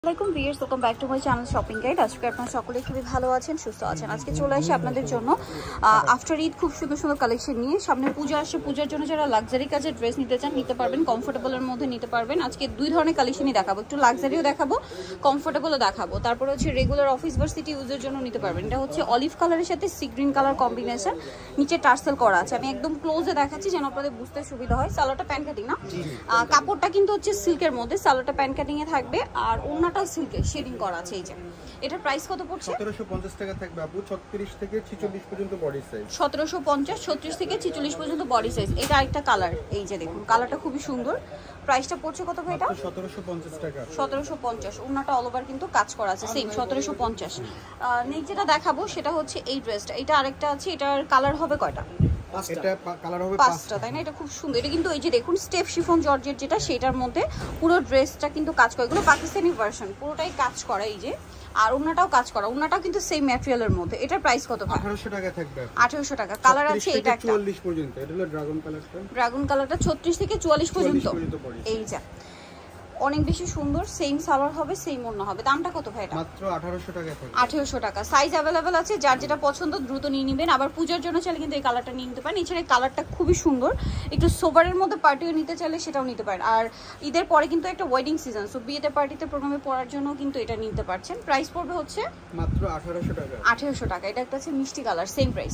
আসসালামু আলাইকুম viewers, welcome back to my channel shopping guide. আজকে আপনারা সকলে খুবই ভালো আছেন, সুস্থ আছেন। আজকে চলে আসি আপনাদের জন্য আফটার ঈদ খুব সুন্দর সুন্দর কালেকশন নিয়ে। সামনে পূজা আসছে, পূজার জন্য যারা লাক্সারি কাজের ড্রেস নিতে চান নিতে পারবেন, কমফোর্টেবলের মধ্যে নিতে পারবেন। আজকে দুই ধরনের কালেকশনই দেখাবো, একটু লাক্সারিও দেখাবো, কমফোর্টেবলও দেখাবো। তারপরে হচ্ছে রেগুলার অফিস ভার্সিটি ইউজের জন্য নিতে পারবেন। এটা হচ্ছে অলিভ কালারের সাথে সি গ্রিন কালার কম্বিনেশন, নিচে টার্সেল করা আছে। আমি একদম ক্লোজে দেখাচ্ছি যেন আপনাদের বুঝতে সুবিধা হয়। সালোয়ারটা প্যান কাটিং না, কাপড়টা কিন্তু হচ্ছে সিল্কের মধ্যে, সালোয়ারটা প্যান কাটিং এ থাকবে আর ওড়নাটাও সিল্কের শেডিং করা আছে। এই যে এটার প্রাইস কত পড়ছে? 1750 টাকা থাকবে আপু, 36 থেকে 46 পর্যন্ত বডি সাইজ। 1750, 36 থেকে 46 পর্যন্ত বডি সাইজ। এটা আরেকটা কালার, এই যে দেখুন কালারটা খুবই সুন্দর। প্রাইসটা পড়ছে কত ভাই? এটা 1750 টাকা। 1750। ওড়নাটা অল ওভার কিন্তু কাজ করা আছে, সেম 1750। নেক্সট যেটা দেখাবো সেটা হচ্ছে এই ড্রেসটা। এটা আরেকটা আছে, এটার কালার হবে কয়টা? এটা কালার হবে পাঁচটা, তাই না? এটা খুব সুন্দর। এটা কিন্তু এই যে দেখুন স্টেপ শিফন জর্জেট যেটা, সেটার মধ্যে পুরো ড্রেসটা কিন্তু কাজ করে। এগুলো পাকিস্তানি ভার্সন, পুরোটাই কাজ করা। এই যে আর ওড়নাটাও কাজ করা, ওড়নাটাও কিন্তু সেম ম্যাটেরিয়ালের মধ্যে। এটার প্রাইস কত? 1800 টাকা থাকবে। 1800 টাকা। কালার আছে এটা একটা 44 পর্যন্ত। এটা হলো ড্রাগন কালারটা। ড্রাগন কালারটা 36 থেকে 44 পর্যন্ত। এই যে অনেক বেশি সুন্দর, সেম সালোয়ার হবে, সেম ওড়না হবে। দামটা কত ভাই? এটা মাত্র 1800 টাকা থাকবে। 1800 টাকা। সাইজ अवेलेबल আছে, যার যেটা পছন্দ দ্রুত নিয়ে নেবেন। আবার পূজার জন্য চাইলে কিন্তু এই কালারটা নিয়ে নিতে পারেন। এছাড়া কালারটা খুবই সুন্দর, একটু সোবারের মধ্যে পার্টিও নিতে চাইলে সেটাও নিতে পারেন। আর ঈদের পরে কিন্তু একটা ওয়েডিং সিজন, সো বিয়েতে পার্টিতে প্রোগ্রামে পরার জন্য কিন্তু এটা নিতে পারছেন। প্রাইস পড়বে হচ্ছে মাত্র 1800 টাকা। 1800 টাকা। এটা একটা আছে মিষ্টি কালার, সেম প্রাইস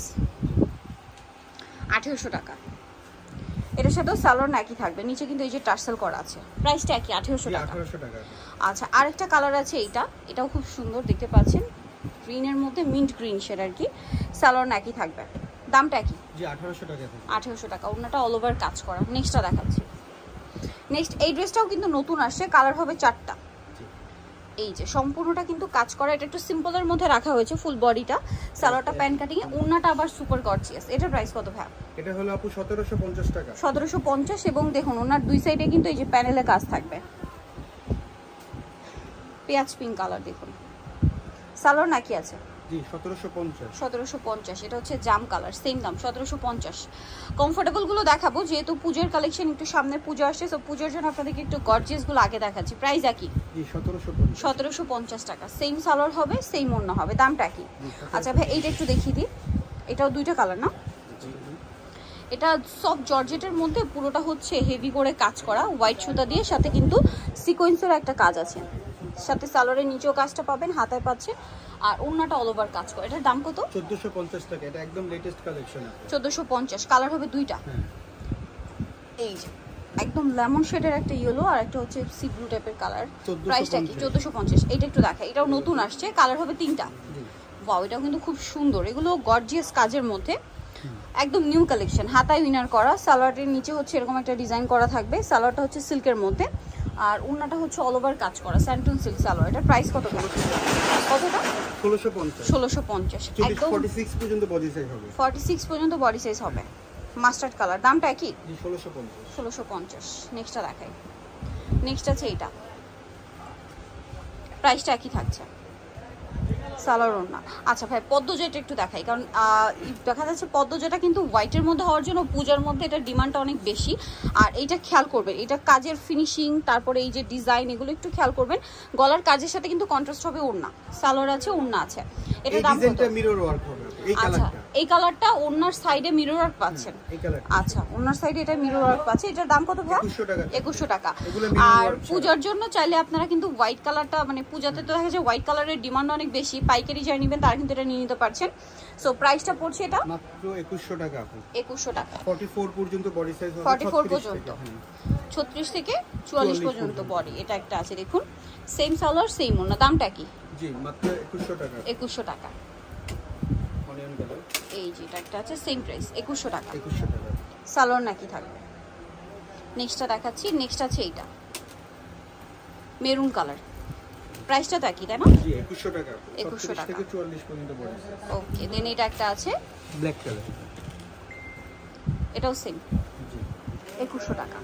1800 টাকা। এটার সাথেও সালোয়ার একই থাকবে, নিচে কিন্তু এই যে টার্সেল করা আছে। প্রাইসটা একই 1800 টাকা। 1800 টাকা। আচ্ছা, আরেকটা কালার আছে এইটা, এটাও খুব সুন্দর দেখতে পাচ্ছেন, গ্রিনের মধ্যে মিন্ট গ্রিন শেড আর কি। সালোয়ার একই থাকবে, দামটা একই জি 1800 টাকা থাকবে। 1800 টাকা। ওড়নাটা অল ওভার কাজ করা। নেক্সটটা দেখাচ্ছি। নেক্সট এই ড্রেসটাও কিন্তু নতুন আসছে, কালার হবে চারটা। এই যে সম্পূর্ণটা কিন্তু কাজ করা। এটা একটু সিম্পলের মধ্যে রাখা হয়েছে ফুল বডিটা, সালোয়ারটা প্যান কাটিং এ, ওড়নাটা আবার সুপার গর্জিয়াস। এটার প্রাইস কত ভাই? এটা হলো আপু 1750 টাকা। 1750। এবং দেখুন ওনার দুই সাইডে কিন্তু এই যে প্যানেলে কাজ থাকবে। পেঁয়াজ পিঙ্ক কালার দেখুন, সালোয়ার নাকি আছে। জি 1750। 1750। এটা হচ্ছে জাম কালার, সেম দাম 1750। কমফোর্টেবল গুলো দেখাবো যেহেতু পূজার কালেকশন, একটু সামনে পূজা আসছে, সো পূজার জন্য আপনাদেরকে একটু গর্জিয়াস গুলো আগে দেখাচ্ছি। প্রাইস একই জি 1750। 1750 টাকা। সেম সালোয়ার হবে, সেম ওড়না হবে, দামটা কি? আচ্ছা ভাই এইটা একটু দেখিয়ে দিই। এটাও দুইটা কালার না? এটা সফট জর্জেটের মধ্যে, পুরোটা হচ্ছে হেভি করে কাজ করা হোয়াইট সুতা দিয়ে, সাথে কিন্তু সিকোয়েন্সের একটা কাজ আছে, সাথে সালোয়ারের নিচেও কাজটা পাবেন, হাতায় পাচ্ছে, আর ওড়নাটা অল ওভার কাজ করে। এটার দাম কত? 1450 টাকা। এটা একদম লেটেস্ট কালেকশন আছে। 1450। কালার হবে দুইটা। এই যে একদম লেমন শেডের একটা ইয়েলো আর একটা হচ্ছে সি ব্লু টাইপের কালার। প্রাইসটা কি? 1450। এটা একটু দেখাই, এটাও নতুন আসছে, কালার হবে তিনটা। ওয়াও, এটাও কিন্তু খুব সুন্দর। এগুলো গর্জিয়াস কাজের মধ্যে, একদম নিউ কালেকশন। হাতায় উইনার করা, সালোয়ারের নিচে হচ্ছে এরকম একটা ডিজাইন করা থাকবে। সালোয়ারটা হচ্ছে সিল্কের মধ্যে আর ওড়নাটা হচ্ছে অল ওভার কাজ করা, স্যান্টুন সিল্ক সালোয়ার। এটা প্রাইস কত করে? কতটা? 1650। 1650। একদম 46 পর্যন্ত বডি সাইজ হবে। 46 পর্যন্ত বডি সাইজ হবে। মাস্টার্ড কালার, দামটা কি? জি 1650। 1650। নেক্সটটা দেখাই। নেক্সট আছে এইটা, প্রাইসটা একই থাকছে, সালোয়ার ওড়না। আচ্ছা ভাই পদ্মজয়টা একটু দেখাই, কারণ দেখা যাচ্ছে পদ্মজয়টা কিন্তু হোয়াইটের মধ্যে হওয়ার জন্য পূজার মধ্যে এটার ডিমান্ডটা অনেক বেশি। আর এইটা খেয়াল করবেন, এটা কাজের ফিনিশিং, তারপরে এই যে ডিজাইন, এগুলো একটু খেয়াল করবেন। গলার কাজের সাথে কিন্তু কন্ট্রাস্ট হবে ওড়না, সালোয়ার আছে, ওড়না আছে। এটা দাম কত? মিরর ওয়ার্ক হবে এই আচ্ছা, কালারটা। এই কালারটা ওড়নার সাইডে মিরর ওয়ার্ক পাচ্ছেন। এই কালারটা আচ্ছা, ওড়নার সাইডে এটা মিরর ওয়ার্ক পাচ্ছে। এটার দাম কত ভাই? 2100 টাকা। 2100 টাকা। আর পূজার জন্য চাইলে আপনারা কিন্তু হোয়াইট কালারটা, মানে পূজাতে তো দেখা যায় হোয়াইট কালারের ডিমান্ড অনেক বেশি, পাইকারি যারা নেবেন তারা কিন্তু এটা নিয়ে নিতে পারছেন। সো প্রাইসটা পড়ছে এটা মাত্র 2100 টাকা আপু। 2100 টাকা। 44 পর্যন্ত বডি সাইজ হবে। 44 পর্যন্ত, 36 থেকে 44 পর্যন্ত বডি। এটা একটা আছে দেখুন, সেম সালোয়ার সেম ওড়না। দামটা কি? জি মাত্র 2100 টাকা। 2100 টাকা। Onion colour. এই যে এটা একটা আছে, সেম প্রাইস 2100 টাকা। 2100 টাকা। সালোয়ার নাকি থাকবে। নেক্সটটা দেখাচ্ছি। নেক্সট আছে এইটা মেরুন কালার, প্রাইসটা তো একই তাই না? জি 2100 টাকা। 2100 টাকা থেকে 44 পর্যন্ত বডি সাইজ। ওকে, দেন এটা একটা আছে ব্ল্যাক কালার, এটাও সেম জি 2100 টাকা।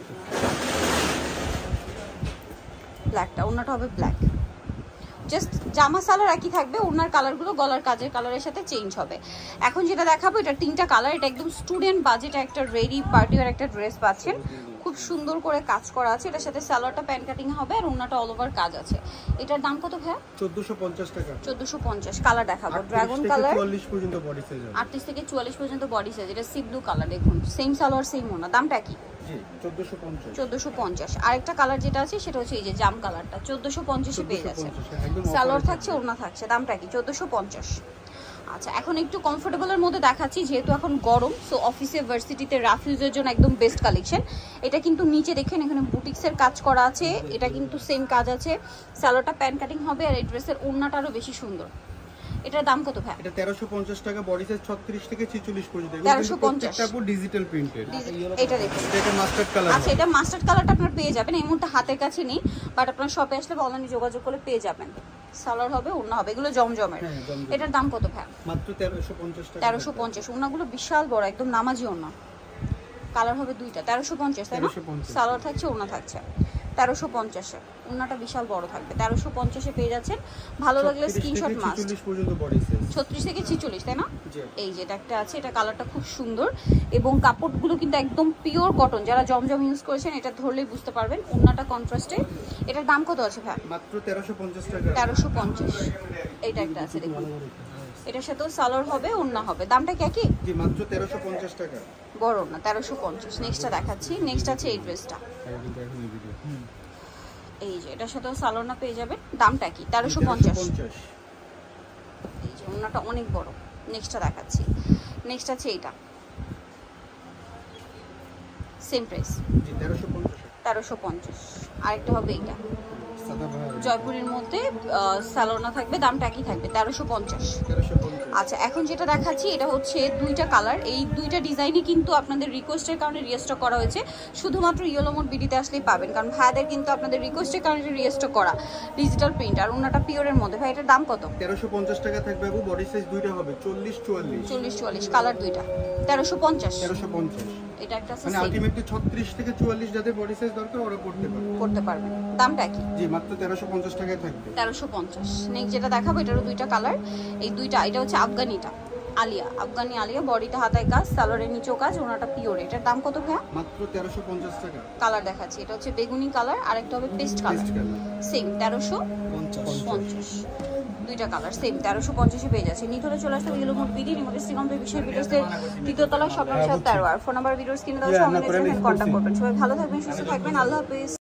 ব্ল্যাকটা, ওড়নাটা হবে ব্ল্যাক। জাস্ট জামা সালোয়ার একই থাকবে, ওড়নার কালারগুলো গলার কাজের কালারের সাথে চেঞ্জ হবে। এখন যেটা দেখাবো এটা তিনটা কালার, এটা একদম স্টুডেন্ট বাজেট একটা রেডি পার্টি আর একটা ড্রেস পাচ্ছেন। খুব সুন্দর করে কাজ করা আছে। এটার সাথে সালোয়ারটা প্যান্ট কাটিং হবে আর ওন্নাটা অল ওভার কাজ আছে। এটার দাম কত ভাইয়া? 1450 টাকা। 1450। কালার দেখাবো, ড্রাগন কালার 44 পর্যন্ত বডি সাইজ হবে। 38 থেকে 44 পর্যন্ত বডি সাইজ। এটা সি ব্লু কালার, দেখুন সেম সালোয়ার সেম ওন্না। দামটা কি? জি 1450। 1450। আরেকটা কালার যেটা আছে সেটা হচ্ছে এই যে জাম কালারটা, 1450 এ পেয়ে যাচ্ছে। সালোয়ার থাকছে, ওড়না থাকছে। দামটা কি? 1450। আচ্ছা, এখন একটু কমফোর্টেবলের মধ্যে দেখাচ্ছি যেহেতু এখন গরম, সো অফিসে ভার্সিটিতে রাফ ইউজের জন্য একদম বেস্ট কালেকশন। এটা কিন্তু নিচে দেখেন এখানে বুটিক্সের কাজ করা আছে, এটা কিন্তু সেম কাজ আছে। সালোয়ারটা প্যান্ট কাটিং হবে আর এই ড্রেসের ওড়নাটা আরো বেশি সুন্দর। এটার দাম কত ভাই? এটা 1350 টাকা, বডি সাইজ 36 থেকে 46 পর্যন্ত। 1350। এটা পুরো ডিজিটাল প্রিন্টেড। এটা দেখুন, এটা মাস্টার্ড কালার। আচ্ছা, এটা মাস্টার্ড কালারটা আপনারা পেয়ে যাবেন, এই মুহূর্তে হাতের কাছে নেই, বাট আপনারা শপে আসলে বা অনলাইনে যোগাযোগ করলে পেয়ে যাবেন। সালোয়ার হবে, ওড়না হবে, এগুলো জমজমের। এটার দাম কত ভাই? মাত্র 1350 টাকা। 1350। ওড়নাগুলো বিশাল বড়, একদম নামাজি ওড়না। কালার হবে দুইটা, 1350 তাই না? 1350 সালোয়ার থাকছে, ওড়না থাকছে 1350 এ। ওড়নাটা বিশাল বড় থাকবে, 1350 এ পেয়ে যাচ্ছেন। ভালো লাগলে স্ক্রিনশট মাস্ট। 46 পর্যন্ত বডি সাইজ। 36 থেকে 46 তাই না? জি। এই যে এটা একটা আছে, এটা কালারটা খুব সুন্দর এবং কাপড়গুলো কিন্তু একদম পিওর কটন। যারা জমজম ইউজ করেছেন এটা ধরলেই বুঝতে পারবেন। ওড়নাটা কন্ট্রাস্টে। এটার দাম কত আছে ভাই? মাত্র 1350 টাকা। 1350। এইটা একটা আছে দেখুন, এটার সাথেও সালোয়ার হবে, ওড়না হবে। দামটা কি একই? জি মাত্র 1350 টাকা। বড় না, 1350। নেক্সটটা দেখাচ্ছি। নেক্সট আছে এই ড্রেসটা, এই যে এটার সাথেও সালোয়ার পেয়ে যাবেন। দামটা কি? 1350। এই যে ওড়নাটা অনেক বড়। নেক্সটটা দেখাচ্ছি। নেক্সট আছে এইটা, সেম প্রাইস জি 1350। 1350। আরেকটা হবে এইটা সাদা ভাই। জয়পুরের মধ্যে সালোনা থাকবে, দামটা একই থাকবে 1350। 1350। আচ্ছা, এখন যেটা দেখাচ্ছি এটা হচ্ছে দুইটা কালার। এই দুইটা ডিজাইনই কিন্তু আপনাদের রিকোয়েস্টের কারণে রিস্টক করা হয়েছে। শুধুমাত্র ইয়েলো মোড বিডিতে আসলেই পাবেন, কারণ ভাইদের কিন্তু আপনাদের রিকোয়েস্টের কারণে রিস্টক করা ডিজিটাল প্রিন্ট। আর ওনাটা পিওরের মধ্যে। ভাই এটার দাম কত? 1350 টাকা থাকবে আপু, বডি সাইজ দুইটা হবে 40 44। 40 44 কালার দুইটা 1350। 1350 এটা একটা আছে মানে আলটিমেটলি 36 থেকে 44 যাদের বডি সাইজ দরকার ওরা করতে পারবে। দামটা কি? জি মাত্র 1350 টাকায় থাকবে। 1350। নেক্সট যেটা দেখাবো এটারও দুইটা কালার। এই দুইটা, এটা হচ্ছে আফগানিটা আলিয়া, আফগানি আলিয়া। বডিটা হাতায় কাজ, সালোয়ারের নিচেও কাজ, ওনাটা পিওর। এটার দাম কত ভাইয়া? মাত্র 1350 টাকা। কালার দেখাচ্ছি, এটা হচ্ছে বেগুনি কালার আর একটা হবে পেস্ট কালার। সেম 1350। দুইটা কালার সেম 1350 পেয়ে যাচ্ছে। নিতরে চলে আসতে ইয়েলো মোড বিডি নিমতে সিকমপ্লিট বিষয় ভিডিওসের দ্বিতীয় তলা, সব নাম 13। আর ফোন নাম্বার ভিডিওস কিনে দেওয়া, অনলাইনে কন্ট্যাক্ট করবেন। সবাই ভালো থাকবেন, সুস্থ থাকবেন, আল্লাহ হাফেজ।